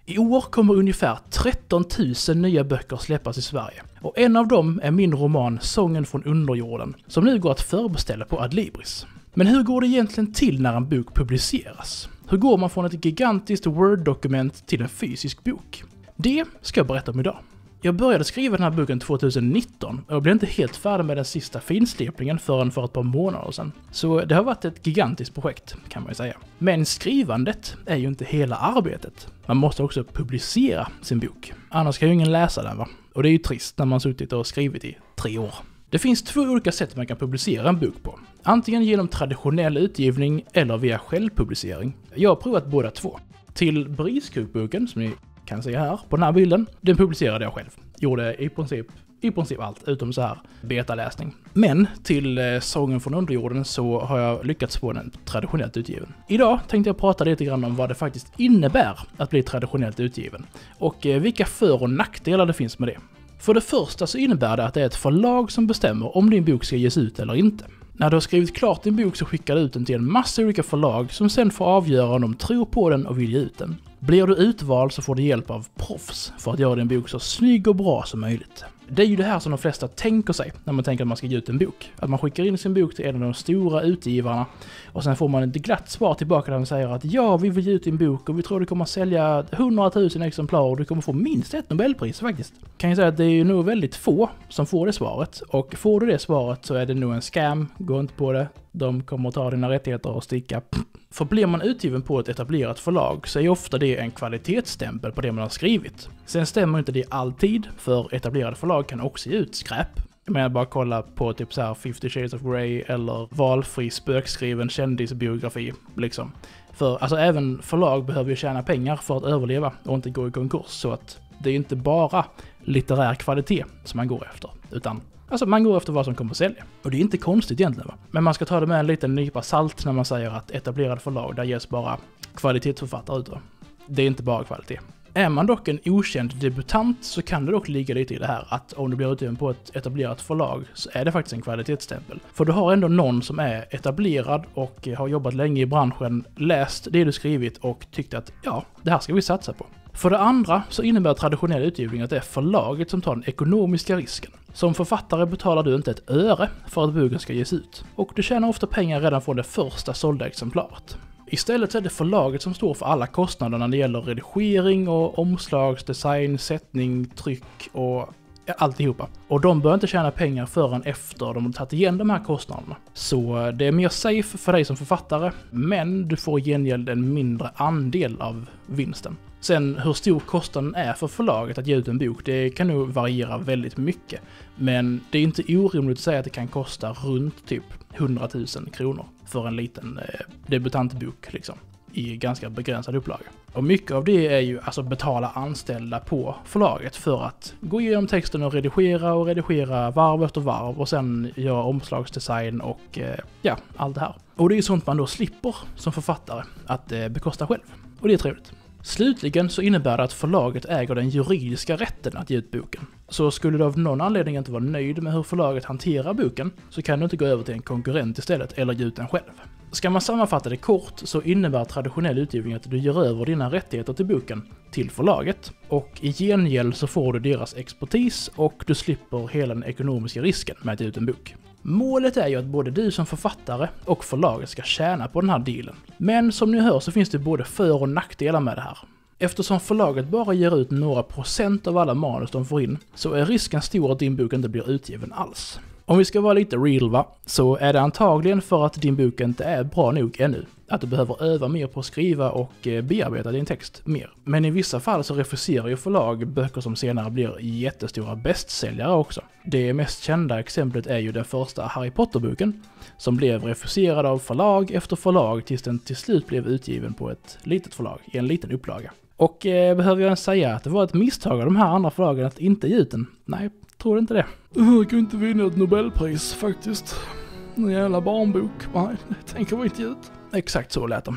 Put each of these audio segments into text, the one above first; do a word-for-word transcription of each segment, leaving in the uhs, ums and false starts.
I år kommer ungefär tretton tusen nya böcker släppas i Sverige. Och en av dem är min roman Sången från underjorden, som nu går att förbeställa på Adlibris. Men hur går det egentligen till när en bok publiceras? Hur går man från ett gigantiskt Word-dokument till en fysisk bok? Det ska jag berätta om idag. Jag började skriva den här boken tjugonitton och jag blev inte helt färdig med den sista finslipningen förrän för ett par månader sedan. Så det har varit ett gigantiskt projekt, kan man ju säga. Men skrivandet är ju inte hela arbetet. Man måste också publicera sin bok. Annars kan ju ingen läsa den, va? Och det är ju trist när man suttit och skrivit i tre år. Det finns två olika sätt man kan publicera en bok på. Antingen genom traditionell utgivning eller via självpublicering. Jag har provat båda två. Till Briskukboken, som ni kan se här på den här bilden, den publicerade jag själv. Gjorde i princip, i princip allt, utom så här betaläsning. Men till eh, Sången från underjorden så har jag lyckats få den traditionellt utgiven. Idag tänkte jag prata lite grann om vad det faktiskt innebär att bli traditionellt utgiven. Och eh, vilka för- och nackdelar det finns med det. För det första så innebär det att det är ett förlag som bestämmer om din bok ska ges ut eller inte. När du har skrivit klart din bok så skickar du ut den till en massa olika förlag som sen får avgöra om de tror på den och vill ge ut den. Blir du utvald så får du hjälp av proffs för att göra din bok så snygg och bra som möjligt. Det är ju det här som de flesta tänker sig när man tänker att man ska ge ut en bok. Att man skickar in sin bok till en av de stora utgivarna och sen får man ett glatt svar tillbaka där de säger att ja, vi vill ge ut din bok och vi tror du kommer sälja hundratusen exemplar och du kommer få minst ett Nobelpris faktiskt. Kan jag säga att det är ju nog väldigt få som får det svaret, och får du det svaret så är det nog en scam, gå inte på det. De kommer att ta dina rättigheter och sticka. För blir man utgiven på ett etablerat förlag så är ofta det en kvalitetsstämpel på det man har skrivit. Sen stämmer inte det alltid, för etablerade förlag kan också ge ut skräp. Men jag bara kolla på typ så här Fifty Shades of Grey eller valfri spökskriven kändisbiografi liksom. För alltså även förlag behöver ju tjäna pengar för att överleva och inte gå i konkurs, så att det är inte bara litterär kvalitet som man går efter, utan alltså man går efter vad som kommer att sälja. Och det är inte konstigt egentligen, va? Men man ska ta det med en liten nypa salt när man säger att etablerade förlag, där ges bara kvalitetsförfattare ut. Det är inte bara kvalitet. Är man dock en okänd debutant så kan det dock ligga lite i det här att om du blir utgiven på ett etablerat förlag så är det faktiskt en kvalitetsstämpel. För du har ändå någon som är etablerad och har jobbat länge i branschen, läst det du skrivit och tyckt att ja, det här ska vi satsa på. För det andra så innebär traditionell utgivning att det är förlaget som tar den ekonomiska risken. Som författare betalar du inte ett öre för att boken ska ges ut. Och du tjänar ofta pengar redan från det första sålda exemplaret. Istället så är det förlaget som står för alla kostnader när det gäller redigering och omslagsdesign, sättning, tryck och alltihopa. Och de bör inte tjäna pengar förrän efter de har tagit igen de här kostnaderna. Så det är mer safe för dig som författare, men du får gengäld en mindre andel av vinsten. Sen hur stor kostnaden är för förlaget att ge ut en bok, det kan nog variera väldigt mycket. Men det är inte orimligt att säga att det kan kosta runt typ hundratusen kronor för en liten eh, debutantbok liksom, i ganska begränsad upplaga. Och mycket av det är ju alltså betala anställda på förlaget för att gå igenom texten och redigera och redigera varv efter varv och sen göra omslagsdesign och eh, ja, allt det här. Och det är ju sånt man då slipper som författare att eh, bekosta själv. Och det är trevligt. Slutligen så innebär det att förlaget äger den juridiska rätten att ge ut boken. Så skulle du av någon anledning inte vara nöjd med hur förlaget hanterar boken så kan du inte gå över till en konkurrent istället eller ge ut den själv. Ska man sammanfatta det kort så innebär traditionell utgivning att du gör över dina rättigheter till boken till förlaget och i gengäld så får du deras expertis och du slipper hela den ekonomiska risken med att ge ut en bok. Målet är ju att både du som författare och förlaget ska tjäna på den här dealen. Men som ni hör så finns det både för- och nackdelar med det här. Eftersom förlaget bara ger ut några procent av alla manus de får in så är risken stor att din bok inte blir utgiven alls. Om vi ska vara lite real, va, så är det antagligen för att din bok inte är bra nog ännu. Att du behöver öva mer på att skriva och bearbeta din text mer. Men i vissa fall så refuserar ju förlag böcker som senare blir jättestora bästsäljare också. Det mest kända exemplet är ju den första Harry Potter-boken som blev refuserad av förlag efter förlag tills den till slut blev utgiven på ett litet förlag i en liten upplaga. Och eh, behöver jag ens säga att det var ett misstag av de här andra förlagen att inte ge ut den? Nej, tror inte det. Jag kan inte vinna ett Nobelpris faktiskt. En jävla barnbok. Nej, det tänker vi inte ge ut. Exakt så lät de.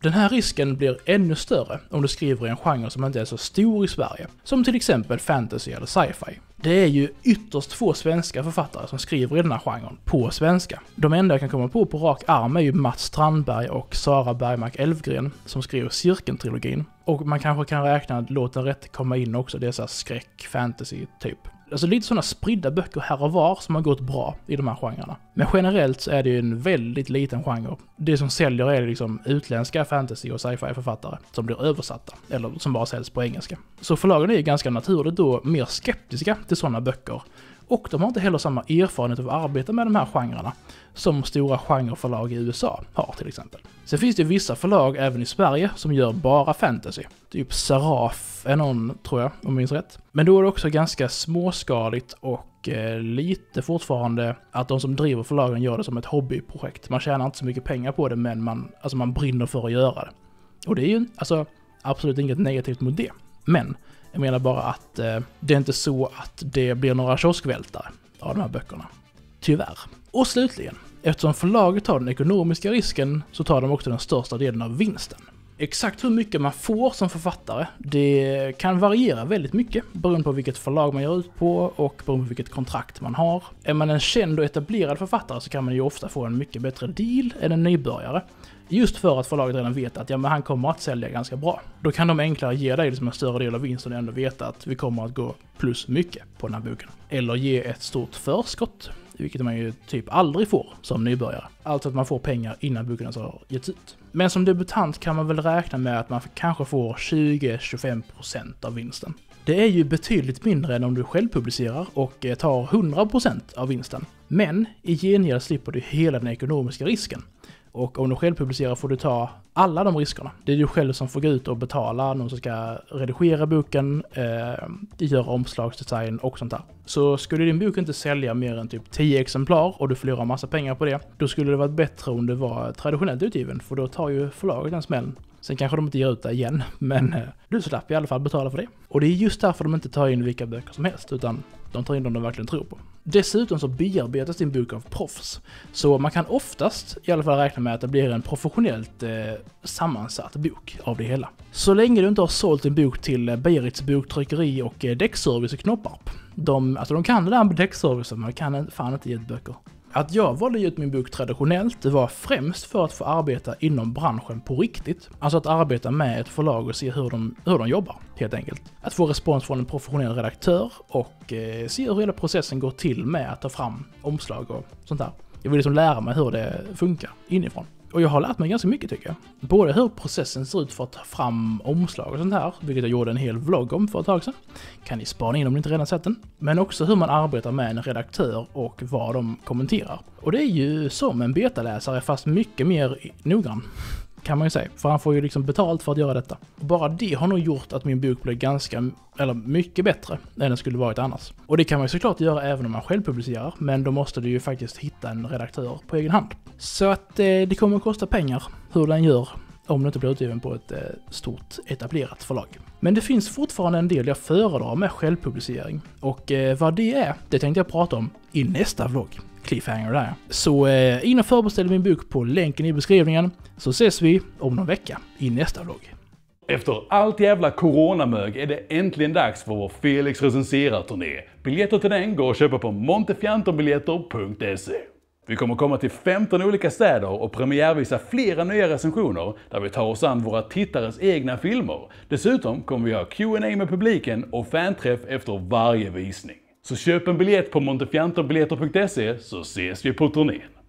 Den här risken blir ännu större om du skriver i en genre som inte är så stor i Sverige, som till exempel fantasy eller sci-fi. Det är ju ytterst få svenska författare som skriver i den här genren på svenska. De enda jag kan komma på på rak arm är ju Mats Strandberg och Sara Bergmark Elfgren som skriver Cirkeltrilogin. Och man kanske kan räkna att Låt den rätte komma in också, det är så här skräck, fantasy typ. Alltså lite sådana spridda böcker här och var som har gått bra i de här genrerna. Men generellt så är det ju en väldigt liten genre. Det som säljer är liksom utländska fantasy- och sci-fi-författare som blir översatta, eller som bara säljs på engelska. Så förlagen är ju ganska naturligt då mer skeptiska till sådana böcker. Och de har inte heller samma erfarenhet av att arbeta med de här genrerna som stora genreförlag i U S A har till exempel. Sen finns det vissa förlag även i Sverige som gör bara fantasy. Typ Seraf är någon, tror jag, om jag minns rätt. Men då är det också ganska småskaligt och eh, lite fortfarande att de som driver förlagen gör det som ett hobbyprojekt. Man tjänar inte så mycket pengar på det, men man, alltså man brinner för att göra det. Och det är ju alltså, absolut inget negativt mot det. Men jag menar bara att eh, det är inte så att det blir några kioskvältare av de här böckerna. Tyvärr. Och slutligen, eftersom förlaget tar den ekonomiska risken så tar de också den största delen av vinsten. Exakt hur mycket man får som författare, det kan variera väldigt mycket beroende på vilket förlag man gör ut på och beroende på vilket kontrakt man har. Är man en känd och etablerad författare så kan man ju ofta få en mycket bättre deal än en nybörjare. Just för att förlaget redan vet att ja, men han kommer att sälja ganska bra. Då kan de enklare ge dig liksom en större del av vinsten och ändå veta att vi kommer att gå plus mycket på den här boken. Eller ge ett stort förskott, vilket man ju typ aldrig får som nybörjare. Alltså att man får pengar innan boken har getts ut. Men som debutant kan man väl räkna med att man kanske får tjugo till tjugofem procent av vinsten. Det är ju betydligt mindre än om du själv publicerar och tar hundra procent av vinsten. Men i gengäld slipper du hela den ekonomiska risken. Och om du själv publicerar får du ta alla de riskerna. Det är du själv som får gå ut och betala, någon som ska redigera boken, eh, göra omslagsdesign och sånt där. Så skulle din bok inte sälja mer än typ tio exemplar och du förlorar massa pengar på det, då skulle det vara bättre om det var traditionellt utgiven, för då tar ju förlaget den smällen. Sen kanske de inte ger ut det igen, men eh, du slapp i alla fall betala för det. Och det är just därför de inte tar in vilka böcker som helst, utan de tar in dem de verkligen tror på. Dessutom så bearbetas din bok av proffs. Så man kan oftast i alla fall räkna med att det blir en professionellt eh, sammansatt bok av det hela. Så länge du inte har sålt din bok till Beirits boktryckeri och eh, däckservice i Knopparp. De, alltså de kan det där med däckservice, men de kan fan inte ge ut böcker. Att jag valde ut min bok traditionellt, det var främst för att få arbeta inom branschen på riktigt. Alltså att arbeta med ett förlag och se hur de, hur de jobbar, helt enkelt. Att få respons från en professionell redaktör och eh, se hur hela processen går till med att ta fram omslag och sånt där. Jag vill liksom lära mig hur det funkar inifrån. Och jag har lärt mig ganska mycket tycker jag. Både hur processen ser ut för att ta fram omslag och sånt här, vilket jag gjorde en hel vlogg om för ett tag sedan. Kan ni spana in om ni inte redan sett den. Men också hur man arbetar med en redaktör och vad de kommenterar. Och det är ju som en betaläsare fast mycket mer noggrann, kan man ju säga. För han får ju liksom betalt för att göra detta. Och bara det har nog gjort att min bok blev ganska, eller mycket bättre än den skulle varit annars. Och det kan man ju såklart göra även om man själv publicerar, men då måste du ju faktiskt hitta en redaktör på egen hand. Så att eh, det kommer att kosta pengar hur den gör om den inte blir utgiven på ett eh, stort etablerat förlag. Men det finns fortfarande en del jag föredrar med självpublicering. Och eh, vad det är, det tänkte jag prata om i nästa vlogg. Cliffhanger där. Så eh, in och förbeställ min bok på länken i beskrivningen, så ses vi om någon vecka i nästa vlogg. Efter allt jävla coronamög är det äntligen dags för vår Felix recenserar-turné. Biljetter till den går att köpa på montefiantonbiljetter punkt se. Vi kommer komma till femton olika städer och premiärvisa flera nya recensioner där vi tar oss an våra tittares egna filmer. Dessutom kommer vi ha Q and A med publiken och fanträff efter varje visning. Så köp en biljett på montefiantonbiljetter punkt se så ses vi på turnén.